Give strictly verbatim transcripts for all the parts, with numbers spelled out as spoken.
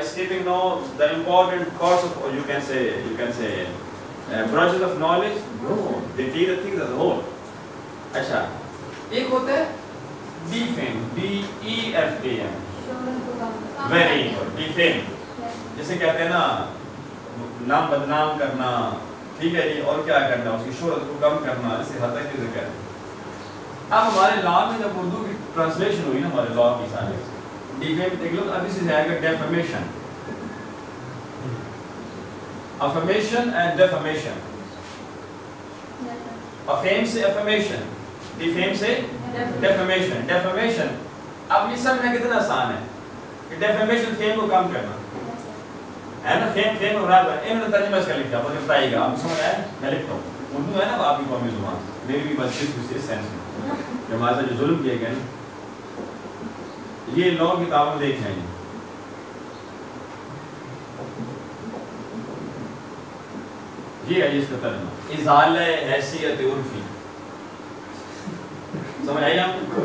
skipping no the important course of, or you can say, you can say, uh, branches of knowledge. No, they take the things as a whole. अच्छा, एक होता है defame, D E F A M. Very good, defame. जिसे कहते हैं ना नाम बदनाम करना, ठीक है जी, और क्या करना, उसकी शोहरत को कम करना, इसे हद तक ज़िक्र है। अब हमारे लॉ में जब उर्दू की ट्रांसलेशन हुई ना हमारे लॉ की सारे डिफेम देख लो, अब इसे आएगा defamation, affirmation and defamation. Affirm से अफर्मेशन, डिफेम से डेफमेशन। डेफमेशन अब ये सब में कितना आसान है कि डेफमेशन फेम को कम करना है ना, फेम फेम बराबर इन्होंने तर्जुमा इसका लिखा, मुझे बताइएगा, आप समझ आए? मैं लिखता हूँ, उर्दू है ना आपकी कौमी जुबान, मेरी भी बच्ची इस सेंस में जो हमारे साथ जो जुल्म किए गए, ये लॉ किताबों में देख लेंगे। ये है इसका तर्जुमा, इज़ाले हैसियत उर्फी, समझ आई आपको?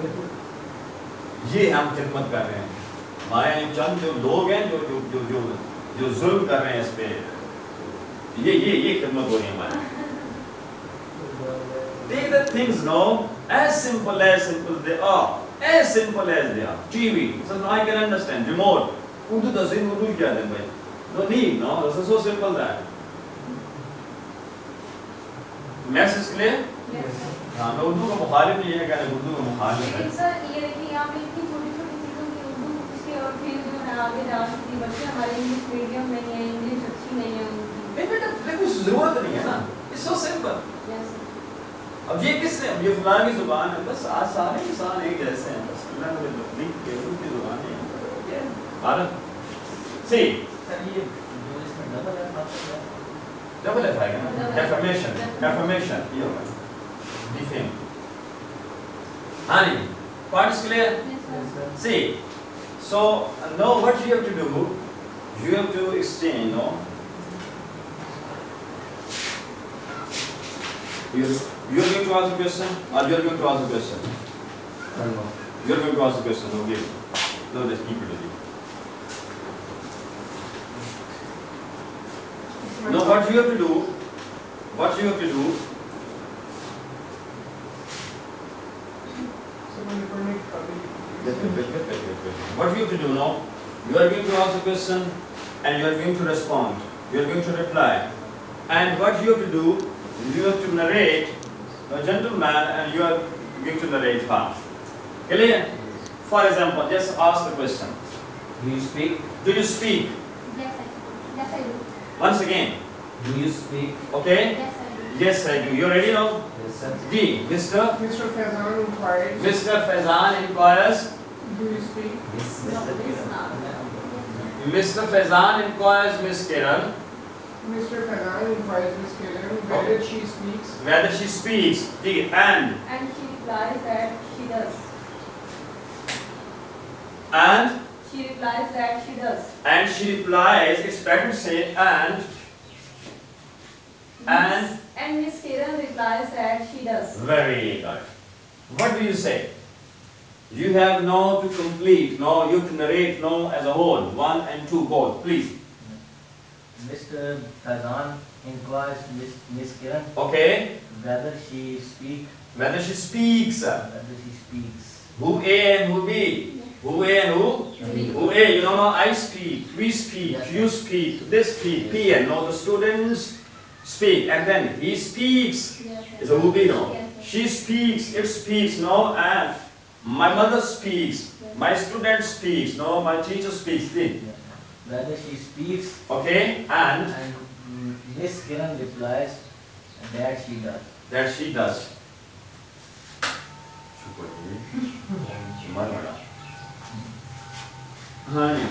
ये हम खिदमत कर रहे हैं, हमारे यहाँ चंद जो लोग हैं जो जो जो जो जो जुल्म कर रहे हैं इस पे, ये ये ये खिदमत हो रही है हमारी। Take the things now as simple as simple they are, as simple as they are. T V, so now I can understand. Remote, Urdu doesn't Urdu क्या है भाई? No need, no, this is so simple that. Message clear? Yes. हाँ, मैं उर्दू का मुखालिफ नहीं है, कहने उर्दू का मुखालिफ है। लेकिन सर ये देखिए यहाँ पे इतनी छोटी छोटी चीज़ों की उर्दू उसके और फिर जो है आगे जा सकती है, बच्चे हमारे इंग्लिश मीडियम नहीं है, इंग्लिश अच्छी नहीं है उनकी। नहीं बेटा, देखो जरूरत नहीं है ना, it's so simple. Yes. अब ये किसने, ये फलां की जुबान है, बस आज सारे इंसान एक जैसे हैं, बस अल्लाह ने लिख के उनकी जुबान है, भारत सी सर ये जो इसमें डबल एफ आता है, डबल एफ आएगा ना, डेफमेशन, डेफमेशन ये होगा, डिफेम। हाँ जी, points clear? Yes, sir. See, so now what you have to do, you have to exchange, no? You you are going to ask a question, or you are going to ask a question? You are going to ask a question. Okay. No, let's keep it with you. Now what you have to do, what you have to do, wait, wait, wait, wait, wait, wait. What you have to do now, you are going to ask a question and you are going to respond, you are going to reply, and what you have to do, you have to narrate a gentleman and you are going to narrate fast. Clear? For example, just ask the question. do you speak? Do you speak? Yes, I yes I do. Once again. Do you speak? Okay? Yes, I do. Yes, I do. You ready now? Yes, sir. D. Mister Mister Faizan inquiries, Mister Faizan inquires. do you speak? Yes, No, Mister this Kiran. not. Mister Faizan inquires Miss Kiran Mister Faizan inquires Miss Kiran whether she speaks. whether she speaks. D. And. And she replies that she does. And. She replies that she does. And she replies, it's better to say and. And. And Miss Kiran replies that she does. Very good. What do you say? You have now to complete, now you have to narrate now as a whole, one and two both, please. Mister Faizan inquires Miss Miss Kiran Okay? whether she speak, Whether she speaks. whether she speaks. Who A and who B? Who A and who? B. Who A, you know, now I speak, we speak, Yes, you sir. speak, this speak, P and now the students speak, and then he speaks. Yes, It's a who B now. Yes, yes. She speaks, it speaks, no, and my mother speaks, Yes. my student speaks, no, my teacher speaks. See? Yeah. Whether she speaks, Okay, and and mm, Miss Kiran replies that she does. that she does. Honey.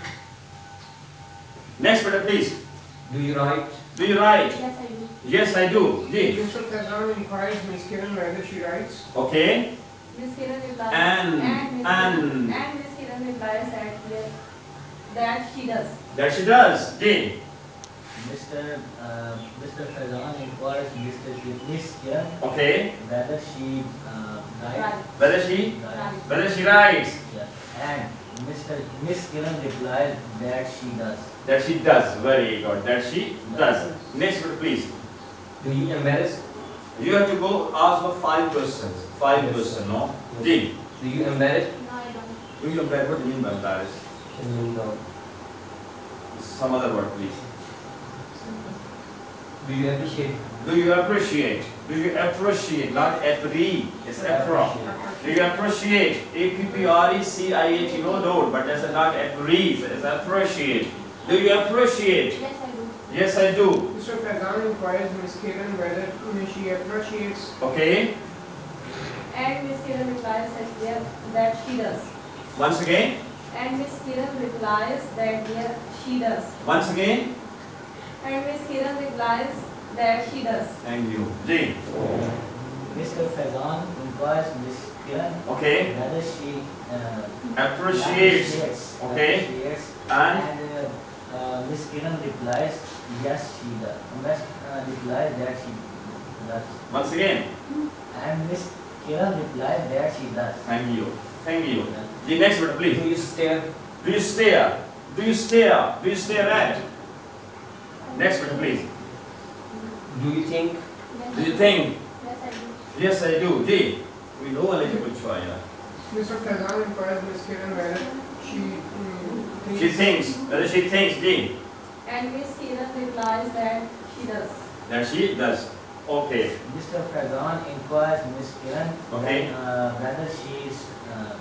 Next, brother, please. Do you write? Do you write? Yes, I do. Yes, I do. Ji. Mister Faizan inquires Miss Kiran whether she writes. Okay. Miss Kiran replies. And- and Miss and- Kiran, and Miss Kiran replies that yes, that she does. That she does. Ji. Mister Uh, Mister Faizan inquires Mister Ki- Miss Kiran Okay. whether she uh, Right. writes. Whether she, writes. whether she writes. Yeah. And Mister Miss Kiran replies that she does. That she does. Very good. That she does. Next word, please. Do you embarrass? You have to go ask for five questions. Five Yes, questions, sir. no? Yes. G. Do you embarrass? No, I don't. Do you embarrass? What do you mean by embarrass? Can you know? Some other word, please. Do you appreciate? Do you appreciate? Do you appreciate? Not appre. It's appro. Do you appreciate? A P P R E C I A T. No doubt, but that's not appre. It's appreciate. Do you appreciate? Yes, I do. Yes, I do. Mister Faizan inquires Miss Kiran whether she appreciates. Okay. And Miss Kiran replies that, yeah, that she does. Once again. And Miss Kiran replies that, yeah, she does. Once again. And Miss Kiran replies that she does. Thank you. G. Mister Faizan inquires Miss Kiran Okay. whether she uh, Appreciates. appreciates, Okay. appreciates, And and uh, uh, Miss Kiran replies yes she does. Miss uh, replies that she does. once again. And Miss Kiran replies that she does. Thank you. Thank you. The next word, Do please. you stare? Do you stare? Do you stare? Do you stare at? Next word, please. Do you think? Yes, Do I you think? Yes, I do. Yes, I do. G. We know eligible choice. Mister Faizan inquires Miss Kiran whether she mm, thinks. She thinks. Whether she thinks. G. And Miss Kiran replies that she does. That she does. Okay. Mister Faizan inquires Miss Kiran Okay. uh, whether she is uh,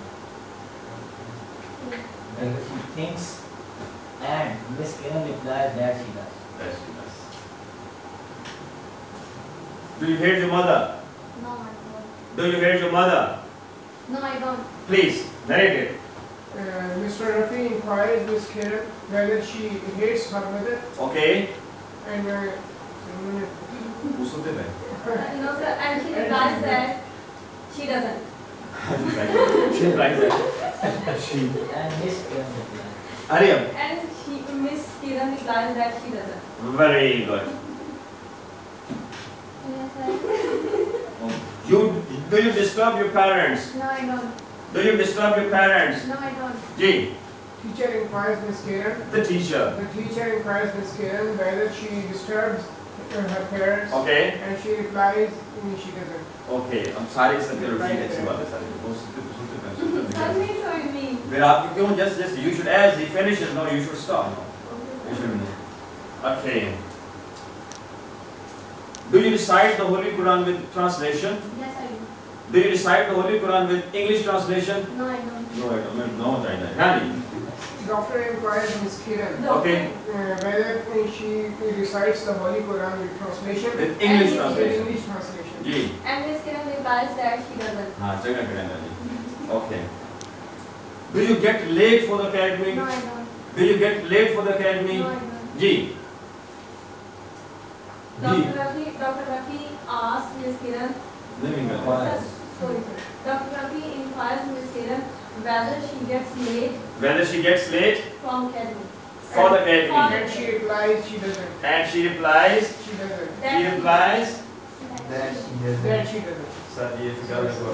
whether she thinks, and Miss Kiran replies that she does. That she does. Do you hate your mother? No, I don't. Do you hate your mother? No, I don't. Please, narrate it. Uh, Mister Rafi inquires Miss Kiran whether she hates her mother, Okay. and uh, Uh, no, sir. And she replies that she doesn't. She replies that. She. And Miss Kiran replies. Hurry up. And she, Miss Kiran replies that she doesn't. Very good. Yes, I You do you disturb your parents? No, I don't. Do you disturb your parents? No, I don't. G. teacher inquires Miss Kiran. The teacher. The teacher inquires Miss Kiran whether she disturbs uh, her parents, Okay. and she replies mm, she doesn't. Okay. हम सारे सत्य रोटी अच्छी बात है सारी. वो सुनते सुनते सुनते Tell सुनते. me, so me. फिर आप क्यों just just you should as he finishes no you should stop no. You should. Okay. Do you recite the Holy Quran with translation? Yes, I do. Do you recite the Holy Quran with English translation? No, I don't. No, I don't. No, I don't. Gandhi. Doctor inquires Miss Kiran Okay. uh, whether uh, she recites the Holy Quran with translation. With English And With translation. English translation. G. And Miss Kiran replies that she doesn't. हाँ जगह करेंगे जी. Okay. Do you get late for the academy? No, I don't. Do you get late for the academy? No, I don't. G. Doctor Rafi, Doctor Rafi asks Miss Kiran. नहीं कर Inquires. Sorry, sir. Doctor Rafi inquires Miss Kiran whether she gets late Whether she gets late from academy. for the For academy. And she replies she doesn't. And she replies. She doesn't. She replies. That she doesn't. That she doesn't. Sir, ये figure लगवा.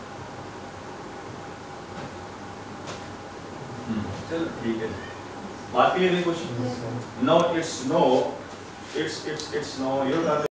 चल ठीक है. बात के लिए नहीं कुछ. Yes, sir. No, it's no. It's it's it's no. You're